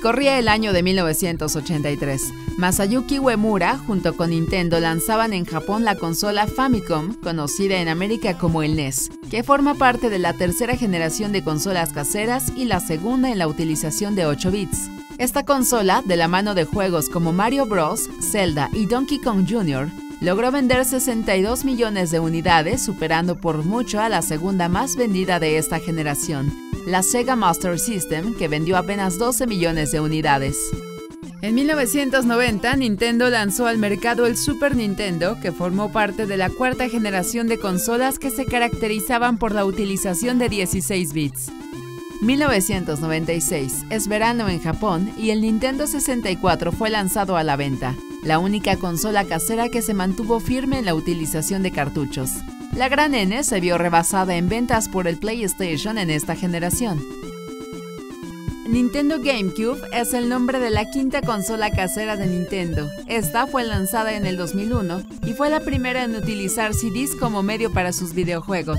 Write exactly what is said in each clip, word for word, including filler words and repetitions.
Corría el año de mil novecientos ochenta y tres. Masayuki Uemura, junto con Nintendo, lanzaban en Japón la consola Famicom, conocida en América como el N E S, que forma parte de la tercera generación de consolas caseras y la segunda en la utilización de ocho bits. Esta consola, de la mano de juegos como Mario Bros, Zelda y Donkey Kong junior, logró vender sesenta y dos millones de unidades, superando por mucho a la segunda más vendida de esta generación, la Sega Master System, que vendió apenas doce millones de unidades. En mil novecientos noventa, Nintendo lanzó al mercado el Super Nintendo, que formó parte de la cuarta generación de consolas que se caracterizaban por la utilización de dieciséis bits. mil novecientos noventa y seis es verano en Japón y el Nintendo sesenta y cuatro fue lanzado a la venta, la única consola casera que se mantuvo firme en la utilización de cartuchos. La gran N se vio rebasada en ventas por el PlayStation en esta generación. Nintendo GameCube es el nombre de la quinta consola casera de Nintendo. Esta fue lanzada en el dos mil uno y fue la primera en utilizar C Ds como medio para sus videojuegos.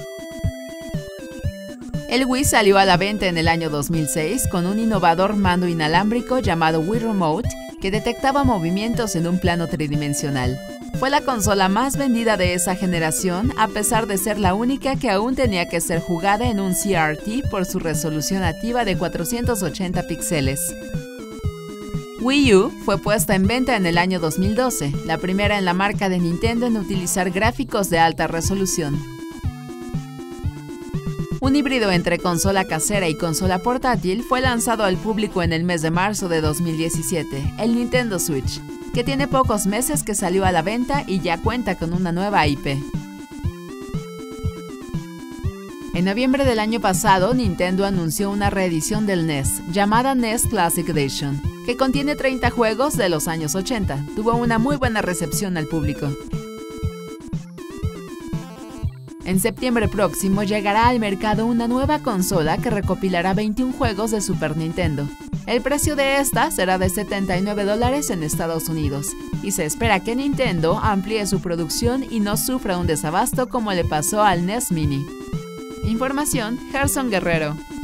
El Wii salió a la venta en el año dos mil seis con un innovador mando inalámbrico llamado Wii Remote que detectaba movimientos en un plano tridimensional. Fue la consola más vendida de esa generación, a pesar de ser la única que aún tenía que ser jugada en un C R T por su resolución nativa de cuatrocientos ochenta píxeles. Wii U fue puesta en venta en el año dos mil doce, la primera en la marca de Nintendo en utilizar gráficos de alta resolución. Un híbrido entre consola casera y consola portátil fue lanzado al público en el mes de marzo de dos mil diecisiete, el Nintendo Switch, que tiene pocos meses que salió a la venta y ya cuenta con una nueva I P. En noviembre del año pasado, Nintendo anunció una reedición del N E S, llamada N E S Classic Edition, que contiene treinta juegos de los años ochenta. Tuvo una muy buena recepción al público. En septiembre próximo llegará al mercado una nueva consola que recopilará veintiún juegos de Super Nintendo. El precio de esta será de setenta y nueve dólares en Estados Unidos, y se espera que Nintendo amplíe su producción y no sufra un desabasto como le pasó al N E S Mini. Información: Gerson Guerrero.